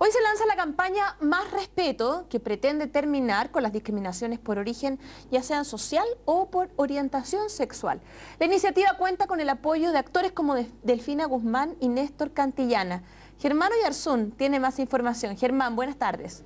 Hoy se lanza la campaña Más Respeto, que pretende terminar con las discriminaciones por origen, ya sean social o por orientación sexual. La iniciativa cuenta con el apoyo de actores como Delfina Guzmán y Néstor Cantillana. Germán Oyarzún tiene más información. Germán, buenas tardes.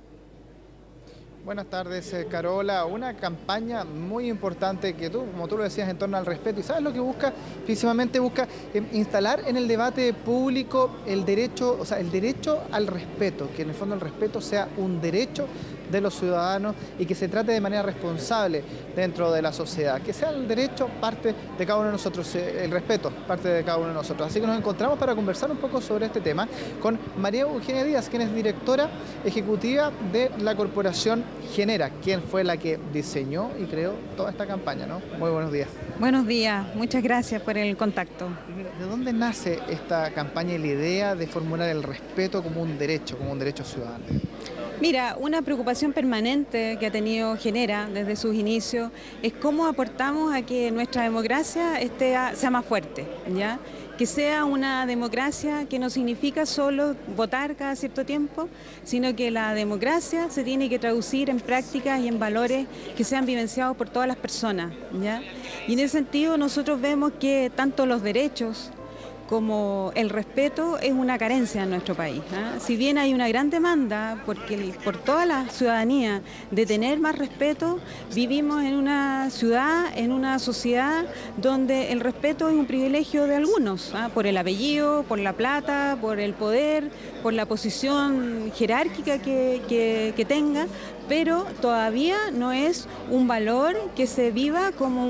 Buenas tardes, Carola. Una campaña muy importante que como tú lo decías, en torno al respeto. ¿Y sabes lo que busca? Principalmente busca instalar en el debate público el derecho, el derecho al respeto, que en el fondo el respeto sea un derecho de los ciudadanos y que se trate de manera responsable dentro de la sociedad. Que sea el derecho parte de cada uno de nosotros, el respeto parte de cada uno de nosotros. Así que nos encontramos para conversar un poco sobre este tema con María Eugenia Díaz, quien es directora ejecutiva de la corporación Genera, quien fue la que diseñó y creó toda esta campaña, ¿no? Muy buenos días. Buenos días, muchas gracias por el contacto. ¿De dónde nace esta campaña y la idea de formular el respeto como un derecho ciudadano? Mira, una preocupación permanente que ha tenido Genera desde sus inicios es cómo aportamos a que nuestra democracia sea más fuerte, ¿ya? Que sea una democracia que no significa solo votar cada cierto tiempo, sino que la democracia se tiene que traducir en prácticas y en valores que sean vivenciados por todas las personas, ¿ya? Y en ese sentido nosotros vemos que tanto los derechos como el respeto es una carencia en nuestro país, ¿eh? Si bien hay una gran demanda por toda la ciudadanía de tener más respeto, vivimos en una ciudad, en una sociedad donde el respeto es un privilegio de algunos, ¿eh? Por el apellido, por la plata, por el poder, por la posición jerárquica que tenga, pero todavía no es un valor que se viva como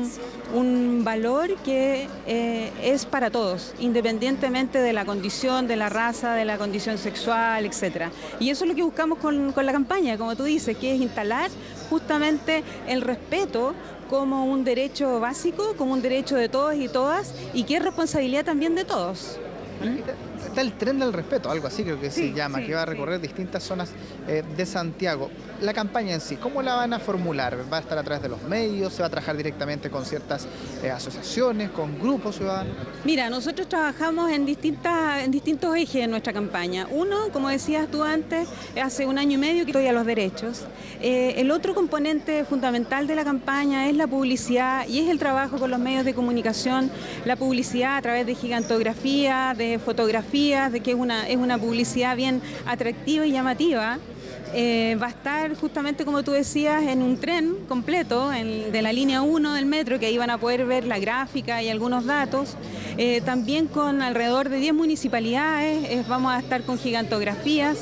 un valor que es para todos, independientemente de la condición, de la raza, de la condición sexual, etc. Y eso es lo que buscamos con la campaña, como tú dices, que es instalar justamente el respeto como un derecho básico, como un derecho de todos y todas, y que es responsabilidad también de todos. Está el tren del respeto, algo así creo que se llama, que va a recorrer distintas zonas de Santiago. La campaña en sí, ¿cómo la van a formular? ¿Va a estar a través de los medios? ¿Se va a trabajar directamente con ciertas asociaciones, con grupos ciudadanos? Mira, nosotros trabajamos en distintos ejes en nuestra campaña. Uno, como decías tú antes, hace 1 año y medio que estoy a los derechos. El otro componente fundamental de la campaña es la publicidad y es el trabajo con los medios de comunicación, la publicidad a través de gigantografía, de fotografías, de que es una publicidad bien atractiva y llamativa. Va a estar justamente, como tú decías, en un tren completo de la línea 1 del metro, que ahí van a poder ver la gráfica y algunos datos. También con alrededor de 10 municipalidades, vamos a estar con gigantografías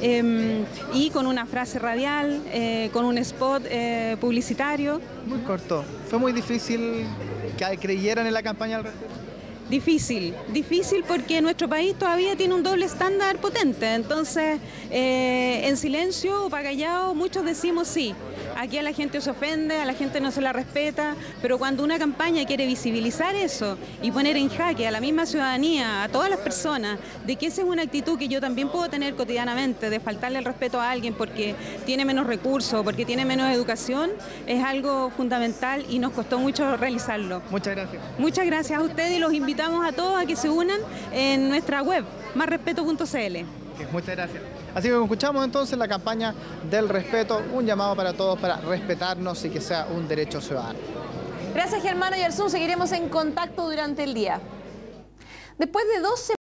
y con una frase radial, con un spot publicitario. Muy corto. ¿Fue muy difícil que creyeran en la campaña al respecto? Difícil porque nuestro país todavía tiene un doble estándar potente, entonces en silencio o para callado muchos decimos sí, aquí a la gente se ofende, a la gente no se la respeta, pero cuando una campaña quiere visibilizar eso y poner en jaque a la misma ciudadanía, a todas las personas, de que esa es una actitud que yo también puedo tener cotidianamente, de faltarle el respeto a alguien porque tiene menos recursos, porque tiene menos educación, es algo fundamental y nos costó mucho realizarlo. Muchas gracias. Muchas gracias a ustedes y los invitamos a todos a que se unan en nuestra web, másrespeto.cl. Muchas gracias. Así que escuchamos entonces la campaña del respeto, un llamado para todos para respetarnos y que sea un derecho ciudadano. Gracias, Germán Oyarzún. Seguiremos en contacto durante el día. Después de 12